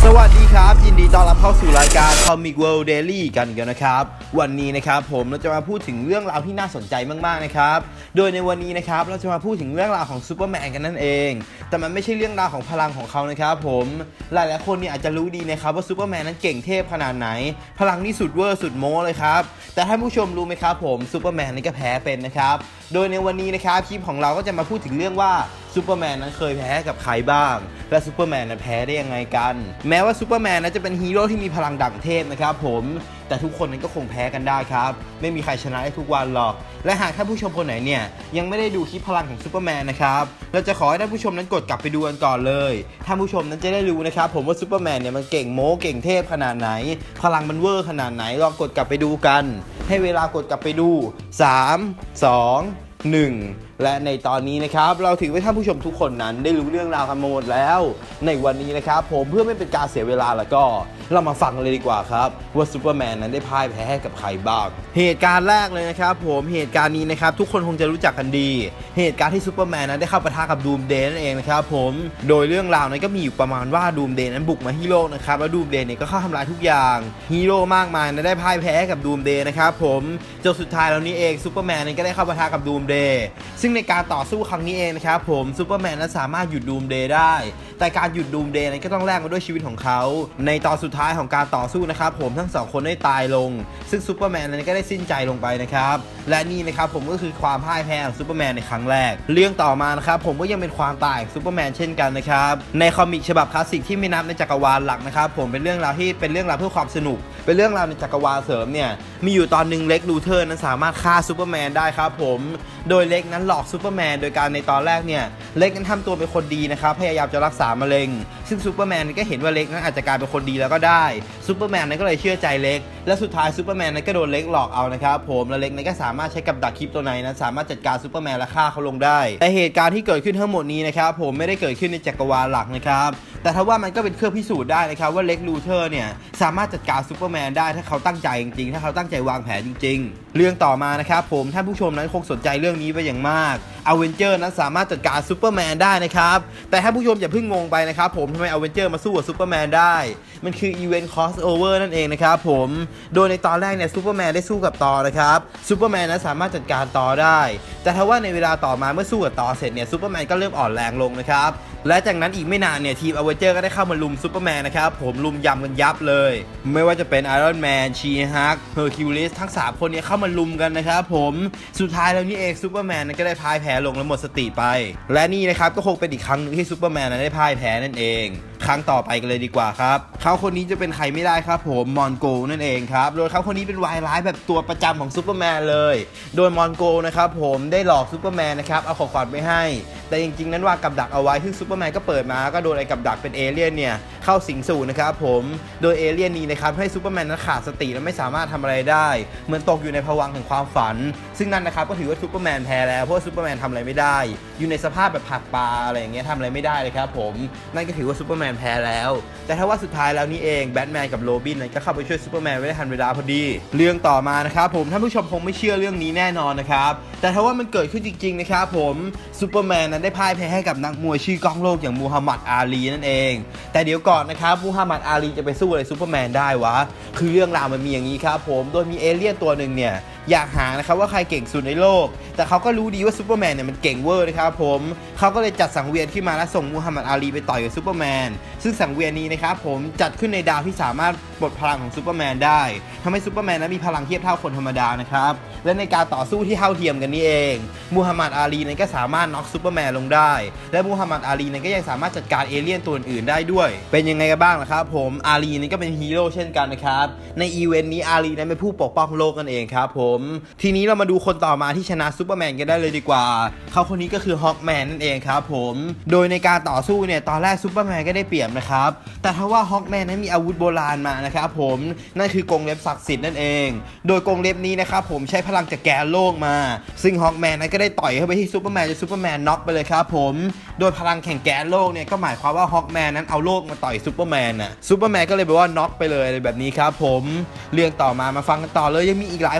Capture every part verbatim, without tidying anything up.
วัสดีครับยินดีต้อนรับเข้าสู่รายการ Comic World Daily กันกันนะครับวันนี้นะครับผมเราจะมาพูดถึงเรื่องราวที่น่าสนใจมากๆนะครับโดยในวันนี้นะครับเราจะมาพูดถึงเรื่องราวของซูเปอร์แมนกันนั่นเองแต่มันไม่ใช่เรื่องราวของพลังของเขานะครับผมหลายๆคนเนี่ยอาจจะรู้ดีนะครับว่าซูเปอร์แมนนั้นเก่งเทพขนาดไหนพลังนี่สุดเวอร์สุดโม้เลยครับแต่ท่านผู้ชมรู้ไหมครับผมซูเปอร์แมนนี่ก็แพ้เป็นนะครับโดยในวันนี้นะครับคลิปของเราก็จะมาพูดถึงเรื่องว่าซูเปอร์แมนนั้นเคยแพ้กับใครบ้างและซูเปอร์แมนนั้นแพ้ได้ยังไงกันแม้ว่าซูเปอร์แมนนั้นจะเป็นฮีโร่ที่มีพลังดั่งเทพนะครับผมแต่ทุกคนนั้นก็คงแพ้กันได้ครับไม่มีใครชนะได้ทุกวันหรอกและหากท่านผู้ชมคนไหนเนี่ยยังไม่ได้ดูคลิปพลังของซูเปอร์แมนนะครับเราจะขอให้ท่านผู้ชมนั้นกดกลับไปดูกันก่อนเลยท่านผู้ชมนั้นจะได้รู้นะครับผมว่าซูเปอร์แมนเนี่ยมันเก่งโม้เก่งเทพขนาดไหนพลังมันเวอร์ขนาดไหนลองกดกลับไปดูกันให้เวลากดกลับไปดูสาม สอง หนึ่งและในตอนนี้นะครับเราถือว่าท่านผู้ชมทุกคนนั้นได้รู้เรื่องราวกันหมดแล้วในวันนี้นะครับผมเพื่อไม่เป็นการเสียเวลาแล้วก็เรามาฟังเลยดีกว่าครับว่าซูเปอร์แมนนั้นได้พ่ายแพ้ให้กับใครบ้างเหตุการณ์แรกเลยนะครับผมเหตุการณ์นี้นะครับทุกคนคงจะรู้จักกันดีเหตุการณ์ที่ซูเปอร์แมนนั้นได้เข้าปะทะกับดูมเดย์นั่นเองนะครับผมโดยเรื่องราวนั้นก็มีอยู่ประมาณว่าดูมเดย์นั้นบุกมาที่โลกนะครับแล้วดูมเดย์เนี่ยก็เข้าทำลายทุกอย่างฮีโร่มากมายนั้นได้พ่ายแพ้กับดูมเดย์นะครับผมจนสุดท้ายแล้วนี้เองซูเปอร์แมนนั้นก็ได้เข้าปะทะกับดูมเดย์ซึ่งในการต่อสู้ครั้งนี้เองนะครับผมซูเปอร์แมนนั้นสามารถหยุดดูมเดย์ได้แต่การหยุดดูมเดย์นั้นก็ต้องแลกมาด้วยชีวิตของเขาในตอนสุดท้ายของการต่อสู้นะครับผมทั้งสองคนได้ตายลงซึ่งซูเปอร์แมนนั้นก็ได้สิ้นใจลงไปนะครับและนี่นะครับผมก็คือความพ่ายแพ้ของซูเปอร์แมนในครั้งแรกเรื่องต่อมานะครับผมก็ยังเป็นความตายของซูเปอร์แมนเช่นกันนะครับในคอมิกฉบับคลาสสิกที่ไม่นับในจักรวาลหลักนะครับผมเป็นเรื่องราวที่เป็นเรื่องราวเพื่อความสนุกเป็นเรื่องราวในจักรวาลเสริมเนี่ยมีอยู่ตอนหนึ่งเล็กลูเทอร์นั้นสามารถฆ่าซูเปอร์แมนได้ครับผมโดยเล็กนั้นหลอกซูเปอร์แมนโดยการในตอนแรกเนี่ยเล็กนั้นทำตัวเป็นคนดีนะครับพยายามจะรักษามะเร็งซึ่งซูเปอร์แมนก็เห็นว่าเล็กนั้นอาจจะกลายเป็นคนดีแล้วก็ได้ซูเปอร์แมนนั้นก็เลยเชื่อใจเล็กและสุดท้ายซูเปอร์แมนนั้นก็โดนเล็กหลอกเอานะครับผมและเล็กนั้นก็สามารถใช้กับดักคริปโตไนท์นั้นสามารถจัดการซูเปอร์แมนและฆ่าเขาลงได้แต่เหตุการณ์ที่เกิดขึ้นทั้งหมดนี้นะครับผมไม่ได้เกิดขึ้นในจักรวาลหลักนะครับแต่ถ้าว่ามันก็เป็นเครื่องพิสูจน์ได้นะครับว่าเล็กลูเทอร์เนี่ยสามารถจัดการซูเปอร์แมนได้ถ้าเขาตั้งใจจริงๆถ้าเขาตั้งใจวางแผนจริงๆเรื่องต่อมานะครับผมท่านผู้ชมนั้นคงสนใจเรื่องนี้ไปอย่างมากอเวนเจอร์นั้นสามารถจัดการซูเปอร์แมนได้นะครับแต่ถ้าผู้ชมอย่าเพิ่งงงไปนะครับผมทำไมอเวนเจอร์มาสู้กับซูเปอร์แมนได้มันคืออีเวนต์คอสโอเวอร์นั่นเองนะครับผมโดยในตอนแรกเนี่ยซูเปอร์แมนได้สู้กับตอนะครับซูเปอร์แมนนั้นสามารถจัดการตอได้แต่ถ้าว่าในเวลาต่อมาเมื่อสู้กับตอเสร็จเนี่ยซูเปอร์แมนก็เริ่มอ่อนแรงลงนะครับและจากนั้นอีกไม่นานเนี่ยทีมอเวนเจอร์ก็ได้เข้ามาลุมซูเปอร์แมนนะครับผมลุมยำกันยับเลยไม่ว่าจะเป็นไอรอนแมนชีฮักเฮอร์คิวลิสทั้งสามคนเนี่ยเข้ามาลุมกันนะครับผมสุดท้ายแล้วนี่เองซูเปอร์แมนก็ได้พ่ายแพ้ลงและหมดสติไปและนี่นะครับก็คงเป็นอีกครั้งนึงที่ซูเปอร์แมนได้พ่ายแพ้นั่นเองครั้งต่อไปกันเลยดีกว่าครับเขาคนนี้จะเป็นใครไม่ได้ครับผมมอนโกนั่นเองครับโดยเขาคนนี้เป็นวายร้ายแบบตัวประจำของซูเปอร์แมนเลยโดยมอนโกนะครับผมได้หลอกซูเปอร์แมนนะครับเอาของขวัญไปให้แต่จริงๆนั้นวางกับดักเอาไว้ซึ่งซูเปอร์แมนก็เปิดมาก็โดนไอ้กับดักเป็นเอเลี่ยนเนี่ยเข้าสิงสู่นะครับผมโดยเอเลี่ยนนี้นะครับให้ซูเปอร์แมนนั้นขาดสติและไม่สามารถทำอะไรได้เหมือนตกอยู่ในภวังค์แห่งความฝันซึ่งนั่นนะครับก็ถือว่าซูเปอร์แมนแพ้แล้วเพราะว่าซูเปอร์แมนทำอะไรไม่ได้อยู่ในสภาพแบบผักปลาอะไรอย่างเงี้ยทำอะไรไม่ได้เลยครับผมนั่นก็ถือว่าซูเปอร์แมนแพ้แล้วแต่ถ้าว่าสุดท้ายแล้วนี่เองแบทแมนกับโรบินนั้นก็เข้าไปช่วยซูเปอร์แมนไว้ได้ทันเวลาพอดีเรื่องต่อมานะครับผมท่านผู้ชมคงไม่เชื่อเรื่องนี้แน่นอนนะครับแต่ถ้าว่ามันเกิดขึ้นจริงๆนะครับผมซูเปอร์แมนนั้นได้พ่ายแพ้ให้กับนักมวยชื่อกล้องโลกอย่างมูฮัมหมัดอาลีนั่นเองแต่เดี๋ยวก่อนนะครับมูฮัมหมัดอาลีจะไปสู้อะไรซูเปอร์แมนได้วะคือเรื่องราวมันมีอย่างนี้ครับผมโดยมีเอเลี่ยนตัวหนึ่งเนี่ยอยากหานะครับว่าใครเก่งสุดในโลกแต่เขาก็รู้ดีว่าซูเปอร์แมนเนี่ยมันเก่งเวอร์นะครับผมเขาก็เลยจัดสังเวียนขึ้นมาและส่งมูฮัมหมัดอาลีไปต่อยกับซูเปอร์แมนซึ่งสังเวียนนี้นะครับผมจัดขึ้นในดาวที่สามารถปลดพลังของซูเปอร์แมนได้ทำให้ซูเปอร์แมนนั้นมีพลังเทียบเท่าคนธรรมดานะครับและในการต่อสู้ที่เท่าเทียมกันนี่เองมูฮัมหมัดอาลีนั้นก็สามารถน็อกซูเปอร์แมนลงได้และมูฮัมหมัดอาลีนั้นก็ยังสามารถจัดการเอเลี่ยนตัวอื่นได้ด้วยเป็นยังไงกันบ้างล่ะครับผมอาลีนั้นก็เป็นฮีโร่เช่นกันนะครับในอีเวนต์นี้อาลีนั้นเป็นผู้ปกป้องโลกกันเองครับผมทีนี้เรามาดูคนต่อมาที่ชนะซูเปอร์แมนกันได้เลยดีกว่าเขาคนนี้ก็คือฮอคแมนนั่นเองครับผมโดยในการต่อสู้เนี่ยตอนแรกซูเปอร์แมนก็ได้เปรียบนะครับแต่ถ้าว่าฮอคแมนนั้นมีอาวุธโบราณมานะครับผมนั่นคือกรงเล็บศักดิ์สิทธิ์นั่นเองโดยกรงเล็บนี้นะครับผมใช้พลังจากแกนโลกมาซึ่งฮอคแมนนั้นก็ได้ต่อยเข้าไปที่ซูเปอร์แมนจนซูเปอร์แมนน็อกไปเลยครับผมโดยพลังแข่งแกนโลกเนี่ยก็หมายความว่าฮอคแมนนั้นเอาโลกมาต่อยซูเปอร์แมนน่ะซูเปอร์แมนก็เลยแบบว่าน็อกไปเลยแบบนี้ครับผมเรื่องต่อมามาฟังกันต่อเลยยังมีอีกหลายคนครับที่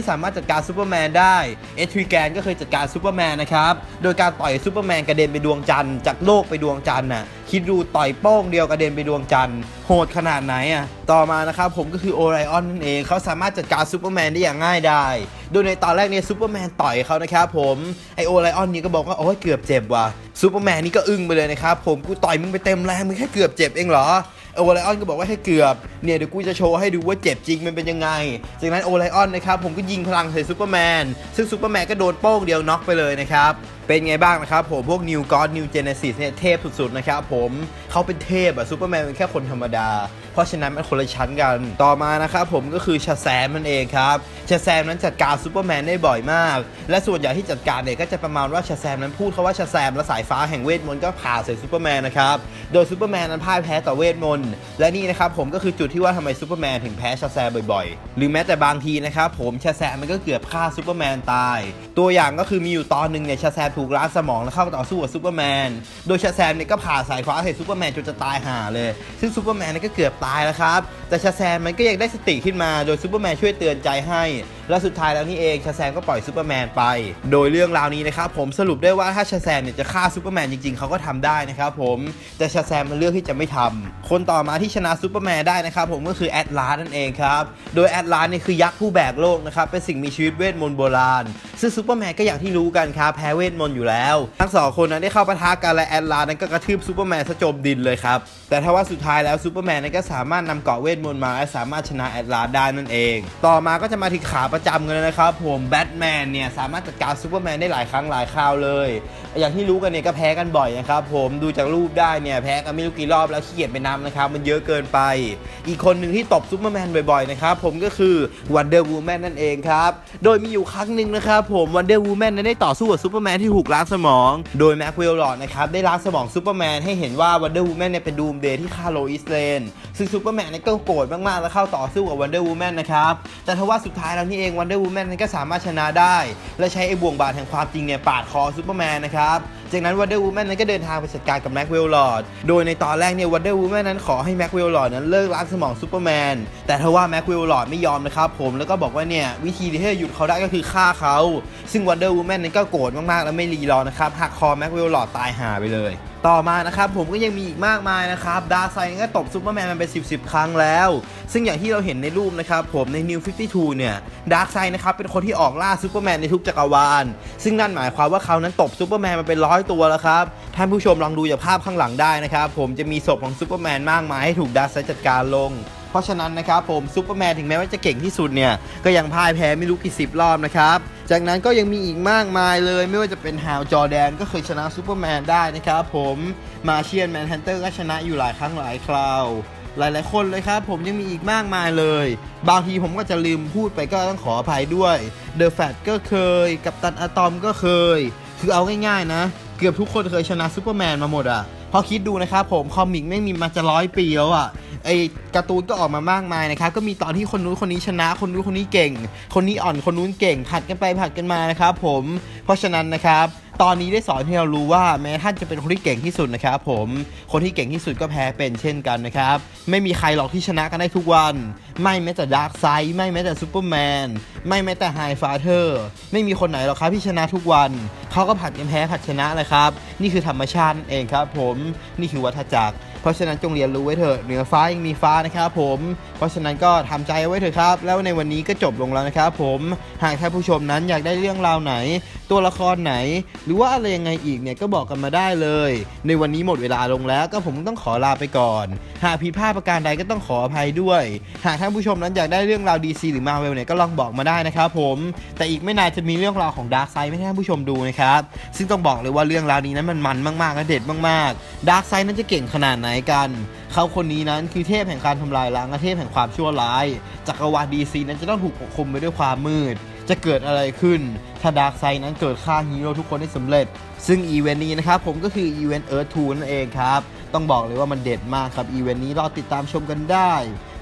ที่สามารถจัดการซูเปอร์แมนได้เอทริแกนก็เคยจัดการซูเปอร์แมนนะครับโดยการต่อยซูเปอร์แมนกระเด็นไปดวงจันทร์จากโลกไปดวงจันทร์น่ะคิดดูต่อยโป้งเดียวกระเด็นไปดวงจันทร์โหดขนาดไหนอ่ะต่อมานะครับผมก็คือโอไรออนนั่นเองเขาสามารถจัดการซูเปอร์แมนได้อย่างง่ายดายโดยในตอนแรกเนี่ยซูเปอร์แมนต่อยเขานะครับผมไอโอไรออนนี่ก็บอกว่าโอ้ยเกือบเจ็บว่ะซูเปอร์แมนนี่ก็อึ้งไปเลยนะครับผมกูต่อยมึงไปเต็มแรงมึงแค่เกือบเจ็บเองเหรอโอไลออนก็บอกว่าให้เกือบเนี่ยเดี๋ยวกูจะโชว์ให้ดูว่าเจ็บจริงมันเป็นยังไงจากนั้นโอไลออนนะครับผมก็ยิงพลังใส่ซูเปอร์แมนซึ่งซูเปอร์แมนก็โดนโป้งเดียวน็อกไปเลยนะครับเป็นไงบ้างนะครับผมพวก New God New Genesis เนี่ยเทพสุดๆนะครับผมเขาเป็นเทพอะซูเปอร์แมนเป็นแค่คนธรรมดาเพราะฉะนั้นมันคนละชั้นกันต่อมานะครับผมก็คือชาแซมนั่นเองครับชาแซมนั้นจัดการซูเปอร์แมนได้บ่อยมากและส่วนใหญ่ที่จัดการเนี่ยก็จะประมาณว่าชาแซมนั้นพูดเขาว่าชาแซมและสายฟ้าแห่งเวทมนต์ก็ผ่าใส่ซูเปอร์แมนนะครับโดยซูเปอร์แมนนั้นพ่ายแพ้ต่อเวทมนต์และนี่นะครับผมก็คือจุดที่ว่าทำไมซูเปอร์แมนถึงแพ้ชาแซมบ่อยๆหรือแม้แต่บางทีนะครับผมชาแซมมันก็เกือบฆ่าซูเปอร์แมนตายตัวอย่างก็คือมีอยู่ตอนหนึ่งเนี่ยชาแซมถูกล้างสมองเข้าต่อสู้กับซูเปอร์แมนโดยชาแซมเนี่ยก็ผ่าสายฟ้าใส่ซูเปอร์แมนจนจะตายห่าเลยซึ่งซูเปอร์แมนนี่ก็เกือบตายแล้วครับแต่ชาแซมมันก็ยังได้สติขึ้นมาโดยซูเปอร์แมนช่วยเตือนใจให้และสุดท้ายแล้วนี่เองชาแซมก็ปล่อยซูเปอร์แมนไปโดยเรื่องราวนี้นะครับผมสรุปได้ว่าถ้าชาแซมเนี่ยจะฆ่าซูเปอร์แมนจริงๆเขาก็ทำได้นะครับผมแต่ชาแซมมันเลือกที่จะไม่ทำคนต่อมาที่ชนะซูเปอร์แมนได้นะครับผมก็คือแอตลาสนั่นเองครับโดยแอตลาสเนี่ยคือยักษ์ผู้แบกโลกนะครับเป็นสิ่งมีชีวิตเวทมนต์โบราณซึ่งซูเปอร์แมนก็อย่างที่รู้กันครับแพ้เวทมนต์อยู่แล้วทั้งสองคนนั้นได้เข้าปะทะกันและแอตลาสนั้นก็กระทืบซูเปอร์แมนซะจมดินเลยครับแต่ถ้าว่าสุดท้ายแล้วซูเปอร์แมนนั้นก็สามารถนำเกราะเวทมนต์มาและสามารถชนะแอตลาสได้นั่นเองต่อมาก็จะมาถึงขาประจำกันเลยนะครับผมแบทแมนเนี่ยสามารถจัดการซูเปอร์แมนได้หลายครั้งหลายคราวเลยอย่างที่รู้กันเนี่ยก็แพ้กันบ่อยนะครับผมดูจากรูปได้เนี่ยแพ้กันไม่รู้กี่รอบแล้วขี้เกียจไปนับนะครับมันเยอะเกินไปอีกคนหนึ่งที่ตบซูเปอร์แมนบ่อยๆนะครับผมก็คือวันเดอร์วูแมนนั่นเองครับโดยมีอยู่ครั้งหนึ่งนะครับผมวันเดอร์วูแมนได้ต่อสู้กับซูเปอร์แมนที่ถูกล้างสมองโดยแม็กเวลลอร์ดนะครับได้ล้างสมองซูเปอร์แมนให้เห็นว่าวันเดอร์วูแมนเนี่ยเป็นดูมเดย์ที่ฆ่าโลอิสเลนซึ่งซูเปอร์แมนเนี่ยก็โกรธมากๆแล้วเข้าต่อสู้กับวันเดอร์วูแมนนะครับแต่ทว่าสุดท้ายแล้วนี่เองวันเดอร์วูแมนก็สามารถชนะได้และใช้ไอ้บ่วงบาดแห่งความจริงเนี่ยปาดคอซูเปอร์แมนนะครับจากนั้นวันเดอร์วูแมนนั้นก็เดินทางไปจัดการกับแม็กเวลลอร์ดโดยในตอนแรกเนี่ยวันเดอร์วูแมนนั้นขอให้แม็กเวลลอร์ดนั้นเลิกล้างสมองซูเปอร์แมนแต่ทว่าแม็กเวลลอร์ดไม่ยอมนะครับผมแล้วก็บอกว่าเนี่ยวิธีที่จะหยุดเขาได้ก็คือฆ่าเขาซึ่งวันเดอร์วูแมนนั้นก็โกรธมากๆแล้วไม่รีรอนะครับหักคอแม็กเวลลอร์ดตายห่าไปเลยต่อมานะครับผมก็ยังมีอีกมากมายนะครับดาร์กไซด์ก็ตบซูเปอร์แมนมันเป็นสิบ สิบครั้งแล้วซึ่งอย่างที่เราเห็นในรูปนะครับผมใน New ห้าสิบสองเนี่ยดาร์กไซด์นะครับเป็นคนที่ออกล่าซูเปอร์แมนในทุกจักรวาลซึ่งนั่นหมายความว่าเขานั้นตบซูเปอร์แมนมาเป็นร้อยตัวแล้วครับท่านผู้ชมลองดูจากภาพข้างหลังได้นะครับผมจะมีศพของซูเปอร์แมนมากมายให้ถูกดาร์กไซด์จัดการลงเพราะฉะนั้นนะครับผมซูเปอร์แมนถึงแม้ว่าจะเก่งที่สุดเนี่ยก็ยังพ่ายแพ้ไม่รู้กี่สิบรอบนะครับจากนั้นก็ยังมีอีกมากมายเลยไม่ว่าจะเป็นฮาวจอร์แดนก็เคยชนะซูเปอร์แมนได้นะครับผมมาเชียนแมนฮันเตอร์ก็ชนะอยู่หลายครั้งหลายคราวหลายๆคนเลยครับผมยังมีอีกมากมายเลยบางทีผมก็จะลืมพูดไปก็ต้องขออภัยด้วยเดอะแฟตก็เคยกัปตันอะตอมก็เคยคือเอาง่ายๆนะเกือบทุกคนเคยชนะซูเปอร์แมนมาหมดอ่ะพอคิดดูนะครับผมคอมิกไม่มีมาจะร้อยปีแล้วอ่ะไอการ์ตูนก็ออกมามากมายนะครับก็มีตอนที่คนนู้นคนนี้ชนะคนนู้นคนนี้เก่งคนนี้อ่อนคนนู้นเก่งผัดกันไปผัดกันมานะครับผมเพราะฉะนั้นนะครับตอนนี้ได้สอนให้เรารู้ว่าแม้ท่านจะเป็นคนที่เก่งที่สุดนะครับผมคนที่เก่งที่สุดก็แพ้เป็นเช่นกันนะครับไม่มีใครหรอกที่ชนะกันได้ทุกวันไม่แม้แต่ดาร์กไซด์ไม่แม้แต่ซูเปอร์แมนไม่แม้แต่ไฮฟาเธอร์ไม่มีคนไหนหรอกครับที่ชนะทุกวันเขาก็ผัดกันแพ้ผัดชนะเลยครับนี่คือธรรมชาติเองครับผมนี่คือวัฏจักรเพราะฉะนั้นจงเรียนรู้ไว้เถอะเหนือฟ้ายังมีฟ้านะครับผมเพราะฉะนั้นก็ทำใจไว้เถอะครับแล้วในวันนี้ก็จบลงแล้วนะครับผมหากท่านผู้ชมนั้นอยากได้เรื่องราวไหนตัวละครไหนหรือว่าอะไรยังไงอีกเนี่ยก็บอกกันมาได้เลยในวันนี้หมดเวลาลงแล้วก็ผมต้องขอลาไปก่อนหากผิดพลาดประการใดก็ต้องขออภัยด้วยหากท่านผู้ชมนั้นอยากได้เรื่องราว ดี ซี หรือ Marvel เนี่ยก็ลองบอกมาได้นะครับผมแต่อีกไม่นานจะมีเรื่องราวของ Darkseid ให้ท่านผู้ชมดูนะครับซึ่งต้องบอกเลยว่าเรื่องราวนี้นั้นมันมันมากๆและเด็ดมากๆ Darkseid นั้นจะเก่งขนาดไหนกันเขาคนนี้นั้นคือเทพแห่งการทำลายล้างและเทพแห่งความชั่วร้ายจักรวาล ดี ซี นั้นจะต้องถูกปกคลุมไปด้วยความมืดจะเกิดอะไรขึ้นถ้า Darkseid นั้นเกิดฆ่าฮีโร่ทุกคนได้สำเร็จซึ่งอีเวนต์นี้นะครับผมก็คืออีเวนต์ Earth ทูนั่นเองครับต้องบอกเลยว่ามันเด็ดมากครับอีเวนต์นี้รอติดตามชมกันได้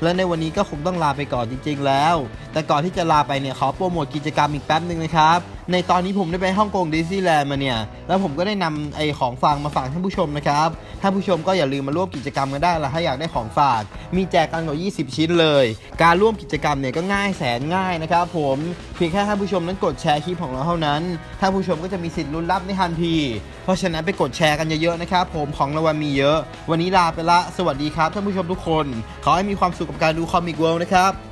และในวันนี้ก็คงต้องลาไปก่อนจริงๆแล้วแต่ก่อนที่จะลาไปเนี่ยขอโปรโมทกิจกรรมอีกแป๊บนึงนะครับในตอนนี้ผมได้ไปฮ่องกงดิสนีย์แลนด์มาเนี่ยแล้วผมก็ได้นำไอ้ของฝากมาฝากท่านผู้ชมนะครับท่านผู้ชมก็อย่าลืมมาร่วมกิจกรรมกันได้ละถ้าอยากได้ของฝากมีแจกกันกว่ายี่สิบชิ้นเลยการร่วมกิจกรรมเนี่ยก็ง่ายแสนง่ายนะครับผมเพียงแค่ท่านผู้ชมนั้นกดแชร์คลิปของเราเท่านั้นท่านผู้ชมก็จะมีสิทธิ์ลุ้นรับในทันทีเพราะฉะนั้นไปกดแชร์กันเยอะๆนะครับผมของรางวัลมีเยอะวันนี้ลาไปละสวัสดีครับท่านผู้ชมทุกคนขอให้มีความสุขกับการดูคอมิกเวิลด์นะครับ